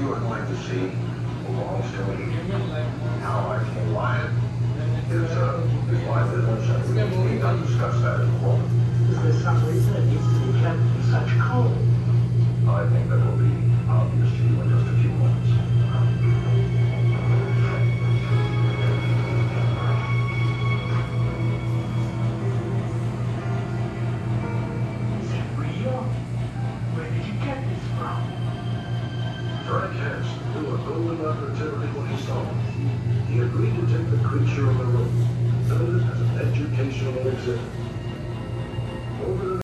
You are going to see a long story. How I came alive is my business, and we need not discuss that at the moment. Is there some reason it needs to be kept in such cold? I think that will be obvious to you in just a few moments. Is it real? Where did you get this from? Frank Hess knew a golden opportunity when he saw it. He agreed to take the creature on the road, build it as an educational exhibit. Over the